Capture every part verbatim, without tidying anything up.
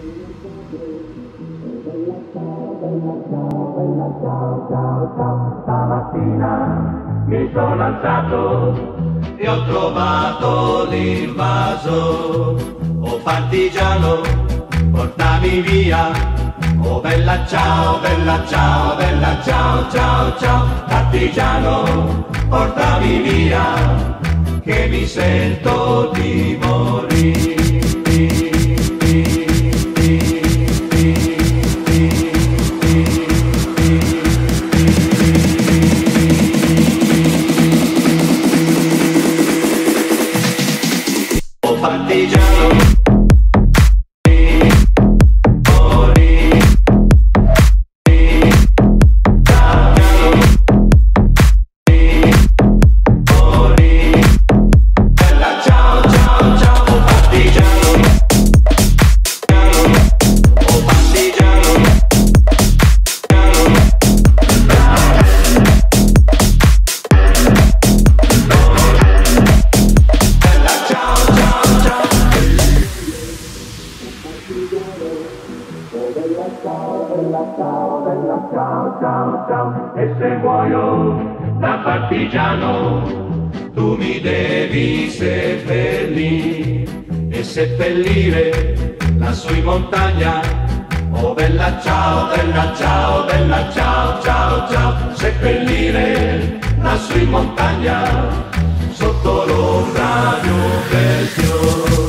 Ciao, ciao, ciao, stamattina mi sono alzato e ho trovato l'invaso. Oh partigiano, portami via. Oh bella ciao, bella ciao, bella ciao, ciao, ciao. Partigiano, portami via, che mi sento di morire. Partigiano, ciao, bella ciao, ciao, ciao. E se muoio da partigiano, tu mi devi seppellire e seppellire lassù in montagna. Oh bella ciao, bella ciao, bella ciao, ciao, ciao. Seppellire lassù in montagna, sotto l'ombra di un bel fiore.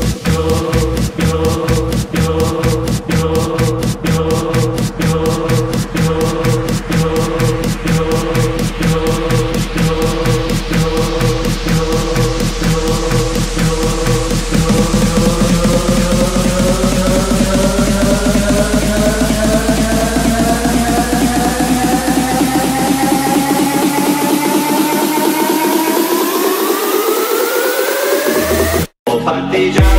Partigiano.